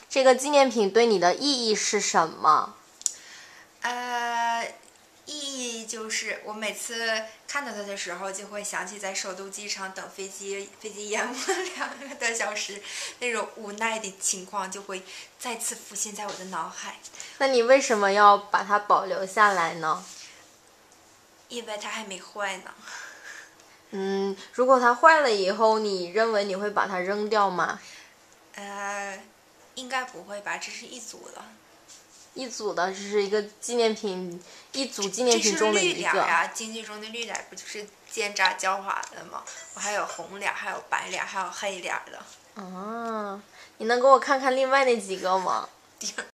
这个纪念品对你的意义是什么？ 意义就是我每次看到它的时候，就会想起在首都机场等飞机延误2个多小时那种无奈的情况，就会再次浮现在我的脑海。 那你为什么要把它保留下来呢？ 因为它还没坏呢。 如果它坏了以后，你认为你会把它扔掉吗？ 应该不会吧？这是一组的。 一组的，这是一个纪念品，一组纪念品中的一这是绿个。 点啊，京剧中的绿点不就是奸诈狡猾的吗？我还有红脸，还有白脸，还有黑脸的。 你能给我看看另外那几个吗？